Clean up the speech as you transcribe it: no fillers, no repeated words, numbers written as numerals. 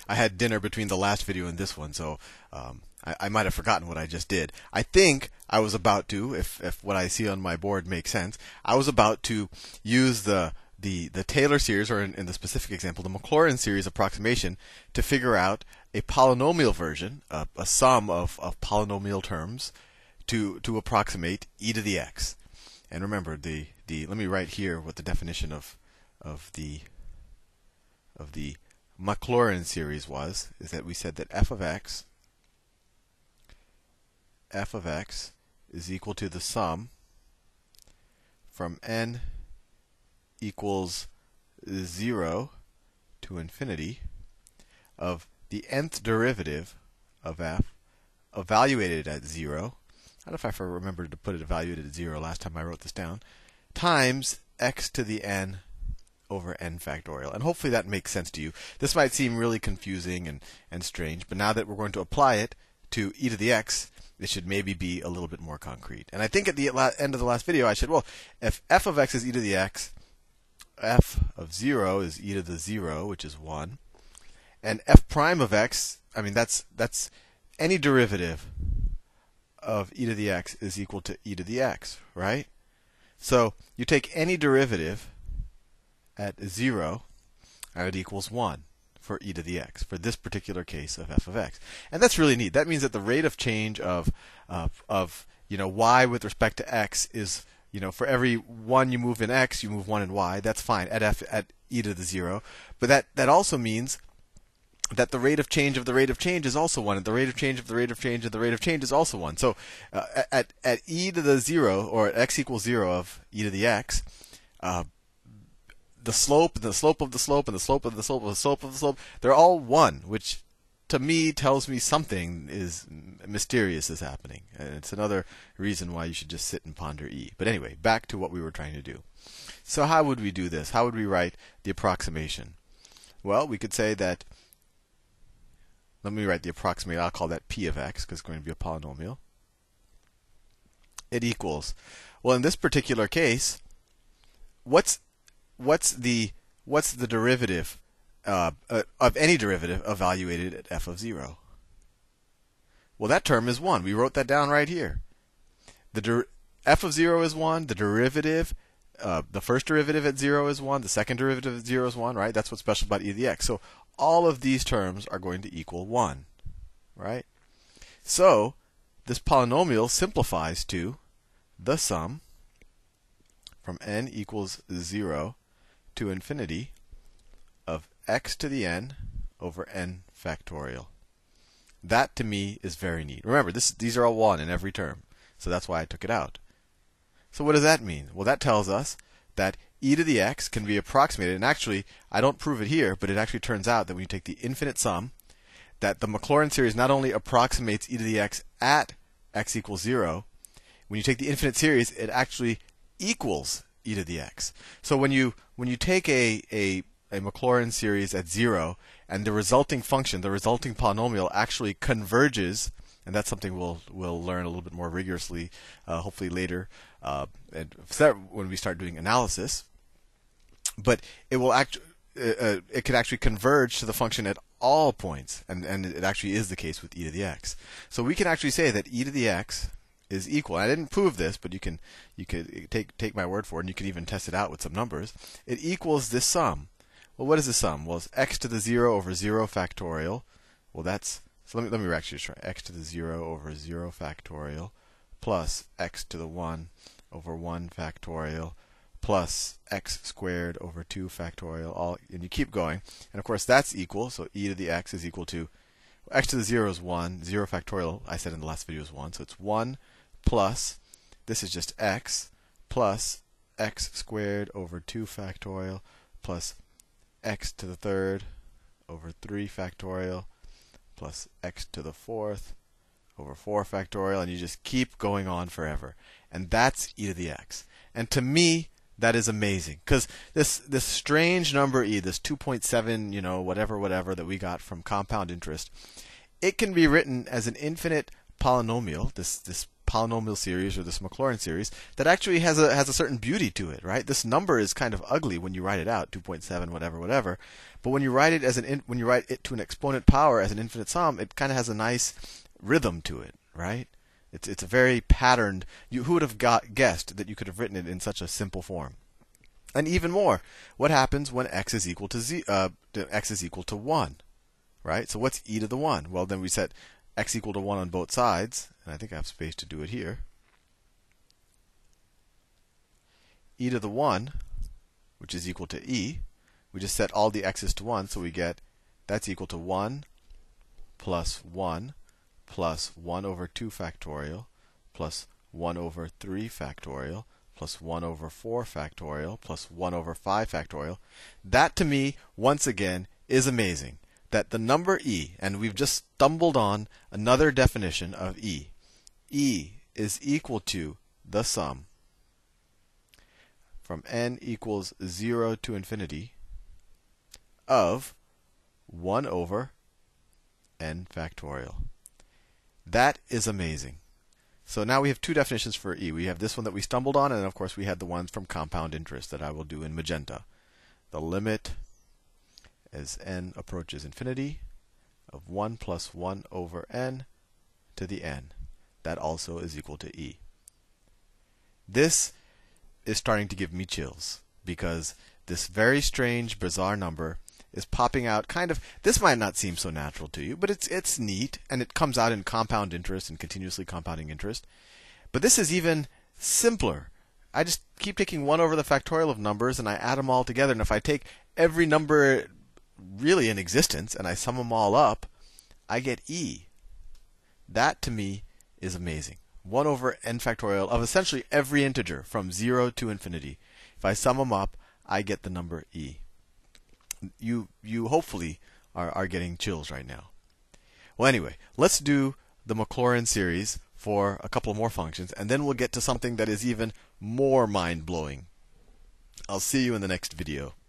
I had dinner between the last video and this one, so I might have forgotten what I just did. I think I was about to, if what I see on my board makes sense, I was about to use the Taylor series, or in the specific example, the Maclaurin series approximation, to figure out a polynomial version, a sum of polynomial terms, to approximate e to the x. And remember, let me write here what the definition of the Maclaurin series was, is that we said that f of x is equal to the sum from n equals 0 to infinity of the nth derivative of f evaluated at 0. I don't know if I remembered to put it evaluated at 0 last time I wrote this down, times x to the n over n factorial. And hopefully that makes sense to you. This might seem really confusing and strange, but now that we're going to apply it to e to the x, it should maybe be a little bit more concrete. And I think at the end of the last video I said, well, if f of x is e to the x, f of 0 is e to the 0, which is 1. And f prime of x, I mean, that's any derivative of e to the x is equal to e to the x, right? So you take any derivative at 0, and it equals 1 for e to the x, for this particular case of f of x. And that's really neat. That means that the rate of change of y with respect to x is, for every 1 you move in x, you move 1 in y. That's fine at e to the 0. But that also means that the rate of change of the rate of change is also 1, and the rate of change of the rate of change of the rate of change is also 1. So at e to the 0, or at x equals 0 of e to the x, the slope, and the slope of the slope, and the slope of the slope of the slope of the slope, they're all 1, which to me tells me something is mysterious is happening. And it's another reason why you should just sit and ponder e. But anyway, back to what we were trying to do. So how would we do this? How would we write the approximation? Well, we could say that, let me write the approximate. I'll call that p of x, because it's going to be a polynomial. It equals, well, in this particular case, what's the derivative of any derivative evaluated at f of 0? Well, that term is 1. We wrote that down right here. F of 0 is 1. The derivative, the first derivative at 0 is 1. The second derivative at 0 is 1, right? That's what's special about e to the x. So all of these terms are going to equal 1, right? So this polynomial simplifies to the sum from n equals 0 to infinity of x to the n over n factorial. That to me is very neat. Remember, these are all 1 in every term, so that's why I took it out. So what does that mean? Well, that tells us that e to the x can be approximated, and actually, I don't prove it here, but it actually turns out that when you take the infinite sum, that the Maclaurin series not only approximates e to the x at x equals 0, when you take the infinite series, it actually equals e to the x. So when you take a Maclaurin series at 0, and the resulting function, the resulting polynomial, actually converges, and that's something we'll learn a little bit more rigorously, hopefully later, and when we start doing analysis. But it will it could actually converge to the function at all points, and it actually is the case with e to the x. So we can actually say that e to the x is equal. And I didn't prove this, but you could take my word for it, and you can even test it out with some numbers. It equals this sum. Well, what is the sum? Well, it's x to the 0 over 0 factorial. Well, that's, so let me actually try x to the 0 over 0 factorial plus x to the 1 over 1 factorial plus x squared over 2 factorial, and you keep going. And of course that's equal, so e to the x is equal to, x to the 0 is 1, 0 factorial, I said in the last video, is 1, so it's 1 plus, this is just x, plus x squared over 2 factorial plus x to the third over 3 factorial plus x to the fourth over 4 factorial, and you just keep going on forever. And that's e to the x. And to me, that is amazing, because this strange number e, this 2.7, whatever that we got from compound interest, it can be written as an infinite polynomial, this polynomial series or this Maclaurin series that actually has a certain beauty to it, right? This number is kind of ugly when you write it out, 2.7, whatever. But when you write it when you write it to an exponent power as an infinite sum, it kind of has a nice rhythm to it, right? It's a very patterned. Who would have guessed that you could have written it in such a simple form? And even more, what happens when x is equal to x is equal to 1, right? So what's e to the 1? Well, then we set x equal to 1 on both sides, and I think I have space to do it here. E to the 1, which is equal to e, we just set all the x's to 1, so we get that's equal to 1 plus 1 plus 1 over 2 factorial plus 1 over 3 factorial plus 1 over 4 factorial plus 1 over 5 factorial. That, to me, once again, is amazing. That the number e, and we've just stumbled on another definition of e. E is equal to the sum from n equals 0 to infinity of 1 over n factorial. That is amazing. So now we have two definitions for e. We have this one that we stumbled on, and of course we had the ones from compound interest that I will do in magenta. The limit as n approaches infinity of 1 plus 1 over n to the n. That also is equal to e. This is starting to give me chills, because this very strange, bizarre number is popping out kind of. This might not seem so natural to you, but it's neat, and it comes out in compound interest and continuously compounding interest. But this is even simpler. I just keep taking 1 over the factorial of numbers, and I add them all together. And if I take every number really in existence and I sum them all up, I get e. That, to me, is amazing. 1 over n factorial of essentially every integer from 0 to infinity. If I sum them up, I get the number e. You hopefully are getting chills right now. Well, anyway, let's do the Maclaurin series for a couple more functions, and then we'll get to something that is even more mind-blowing. I'll see you in the next video.